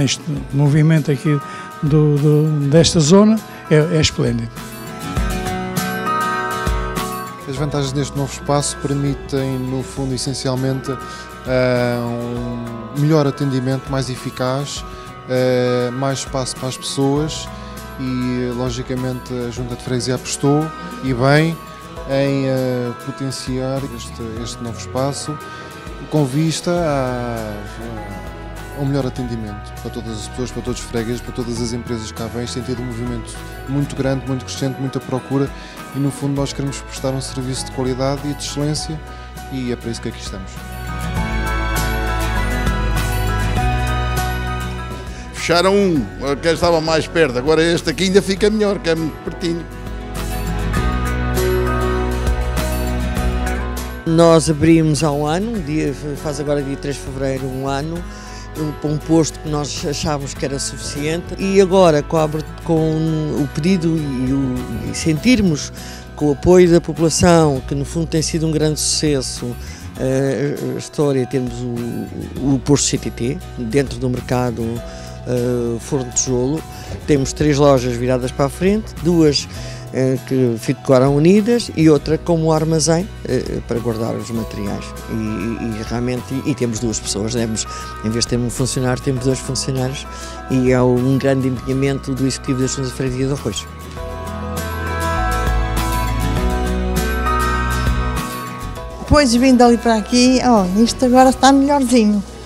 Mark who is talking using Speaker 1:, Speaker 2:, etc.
Speaker 1: este movimento aqui desta zona é esplêndido.
Speaker 2: As vantagens deste novo espaço permitem, no fundo, essencialmente, um melhor atendimento, mais eficaz, mais espaço para as pessoas e, logicamente, a Junta de Freguesia apostou, e bem, em potenciar este novo espaço com vista a um melhor atendimento para todas as pessoas, para todos os fregueses, para todas as empresas que cá vêm. Tem tido um movimento muito grande, muito crescente, muita procura e, no fundo, nós queremos prestar um serviço de qualidade e de excelência e é para isso que aqui estamos.
Speaker 3: Fecharam que estava mais perto, agora este aqui ainda fica melhor, que é muito pertinho.
Speaker 4: Nós abrimos há um ano, faz agora dia 3 de fevereiro, um ano, para um posto que nós achávamos que era suficiente e agora com o pedido e sentirmos com o apoio da população, que no fundo tem sido um grande sucesso, a história, temos o posto CTT, dentro do mercado Forno de Tijolo, temos 3 lojas viradas para a frente, 2 que ficaram unidas e outra como armazém para guardar os materiais e realmente temos 2 pessoas, em vez de ter um funcionário temos 2 funcionários e é um grande empenhamento do Executivo da Junta de Freguesia de Arroios.
Speaker 5: Depois vindo ali para aqui, isto agora está melhorzinho.